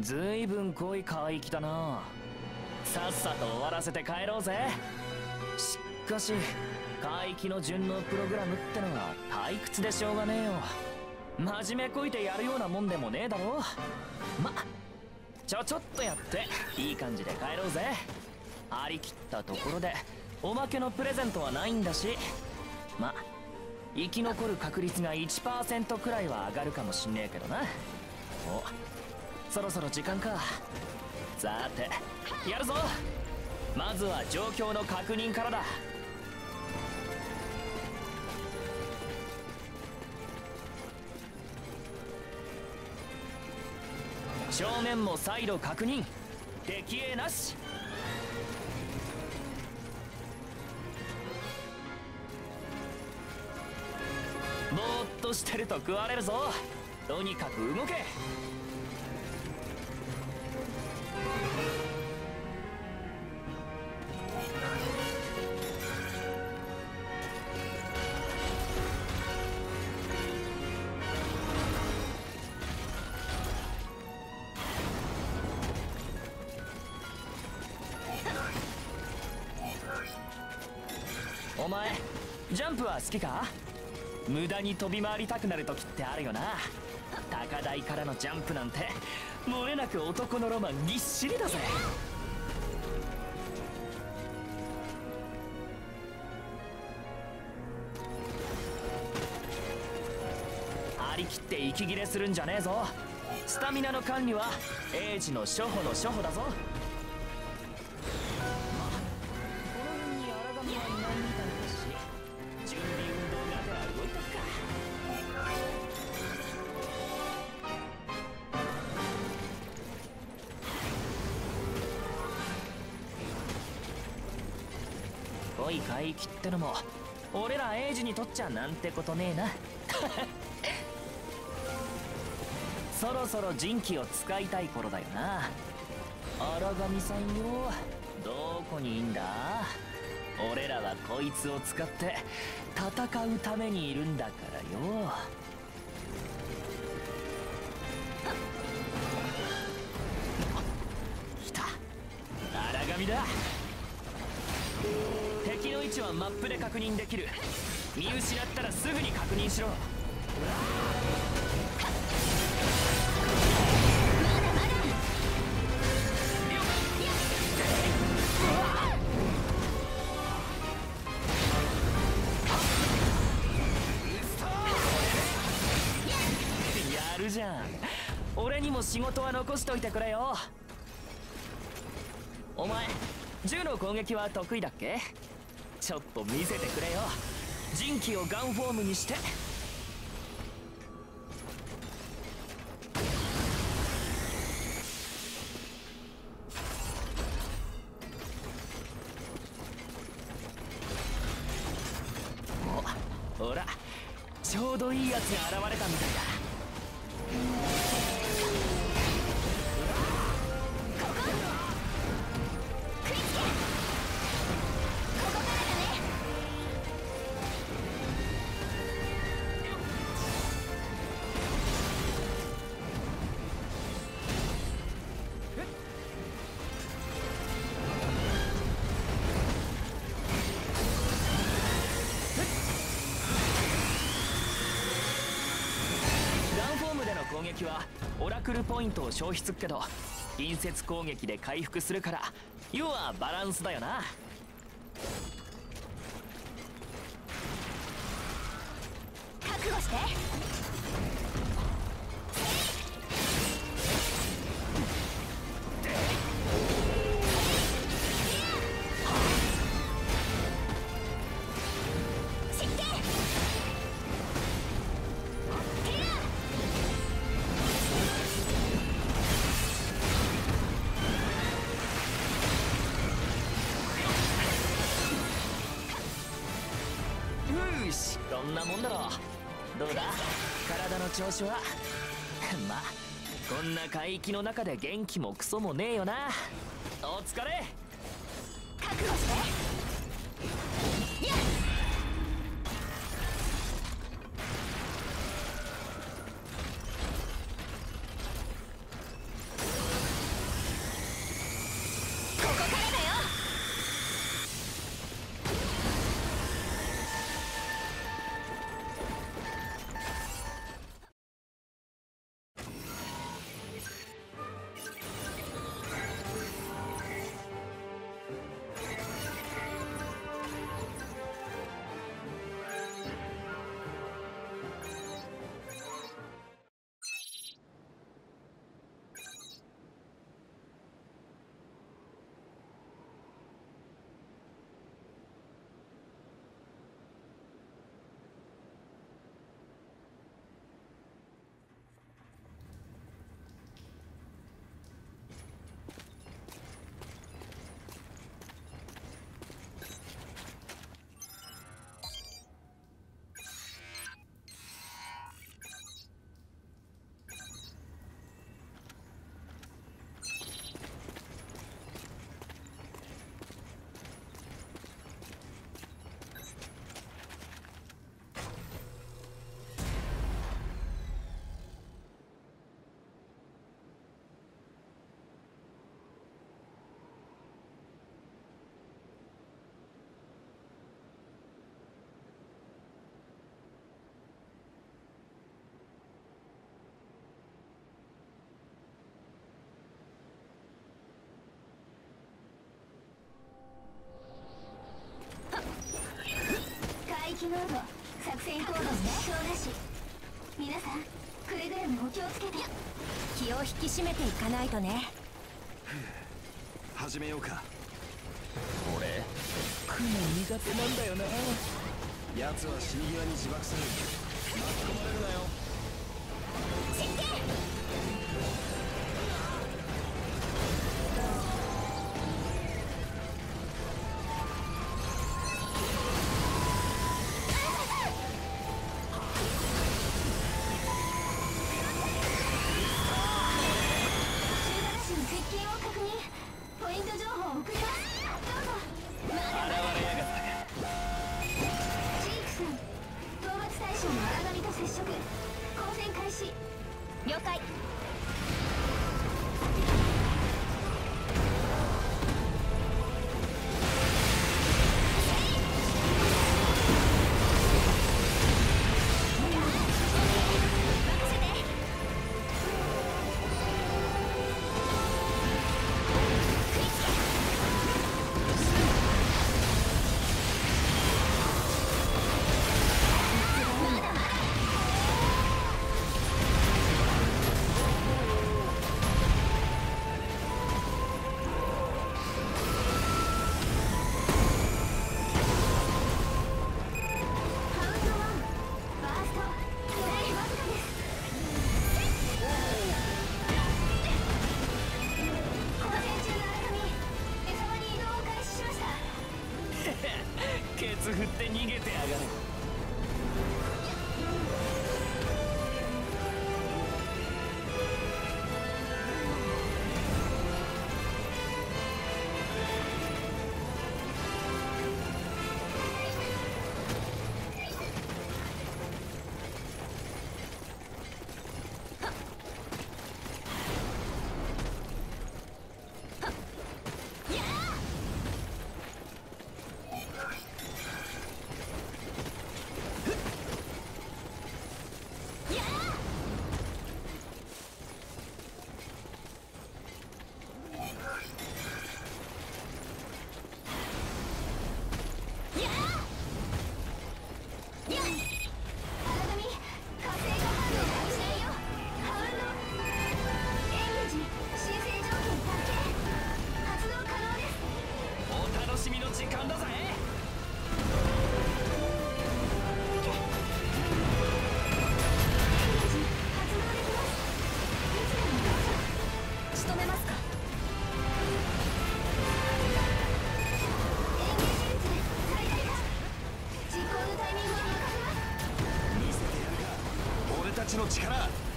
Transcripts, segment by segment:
ずいぶん濃い海域だな。さっさと終わらせて帰ろうぜ。しかし海域の順応プログラムってのは退屈でしょうがねえよ。真面目こいてやるようなもんでもねえだろ。ちょっとやっていい感じで帰ろうぜ。張り切ったところでおまけのプレゼントはないんだし、生き残る確率が 1% くらいは上がるかもしんねえけどな。お、そろそろ時間か。さてやるぞ。まずは状況の確認からだ。正面も再度確認。敵影なし。ぼーっとしてると食われるぞ。とにかく動け。お前ジャンプは好きか？無駄に飛び回りたくなる時ってあるよな。高台からのジャンプなんて漏れなく男のロマンぎっしりだぜ。張り切って息切れするんじゃねえぞ。スタミナの管理は英二の初歩の初歩だぞ。濃い海域ってのも俺ら英二にとっちゃなんてことねえな。そろそろ人気を使いたい頃だよな。荒神さんよ、どこにいんだ？俺らはこいつを使って戦うためにいるんだからよ。来た、荒神だ。敵の位置はマップで確認できる。見失ったらすぐに確認しろ。やるじゃん。俺にも仕事は残しといてくれよ。お前銃の攻撃は得意だっけ？ちょっと見せてくれよ。人気をガンフォームにして。お、ほらちょうどいいやつが現れたみたいだ。攻撃はオラクルポイントを消費するけど隣接攻撃で回復するから要はバランスだよな。 覚悟して。 こんなもんだろ。どうだ体の調子は。こんな海域の中で元気もクソもねえよな。お疲れ。 覚悟して。 ノード作戦行動ね。そうだし皆さんくれぐれもお気をつけて。気を引き締めていかないとね。 始めようか。 俺雲苦手なんだよな。 奴は死に際に自爆する。巻き込まれるなよ。 失敬。了解。 ケツ振って逃げてやがる。 たちの力。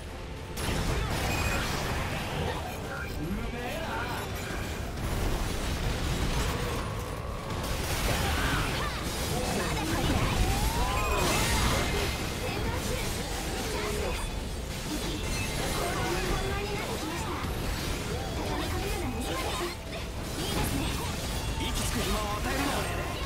息つく暇を与えるな。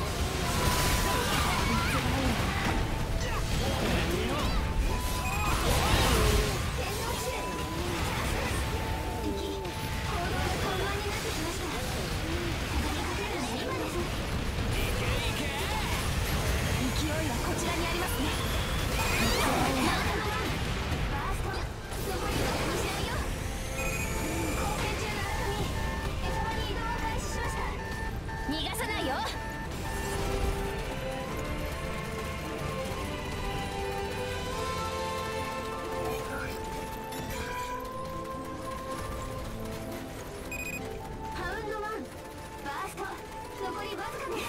逃がさないよ。ハウンド1バースト残りわずかです。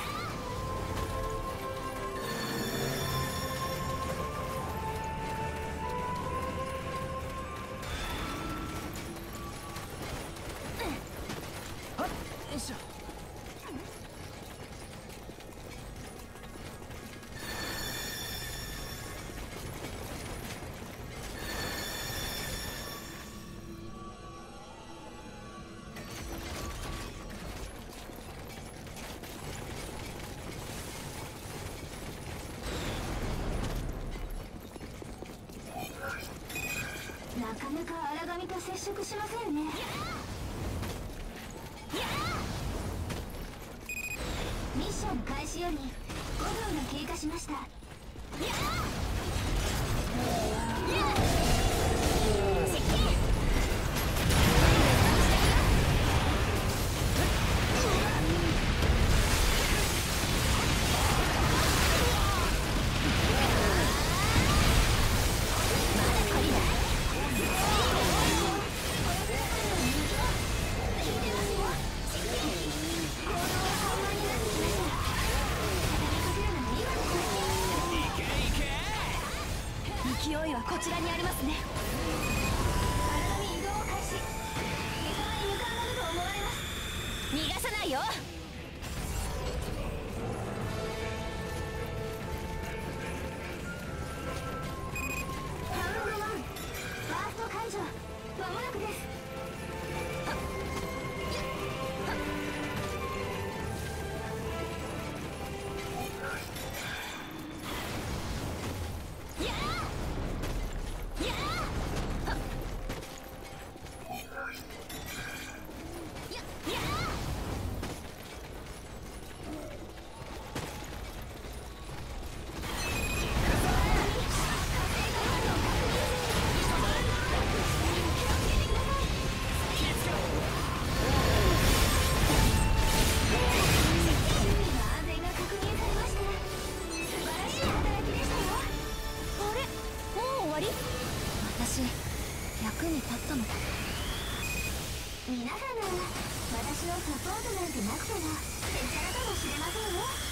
はっよいしょ。 なかなか荒神と接触しませんね。ミッション開始より5秒が経過しました。 勢いはこちらにありますね。体に移動を開始。下山に向かうものと思われます。逃がさないよ。ラウンド1、ファースト解除まもなくです。私、役に立ったのか。皆さんなら私のサポートなんてなくてもへっちゃらかもしれませんよ。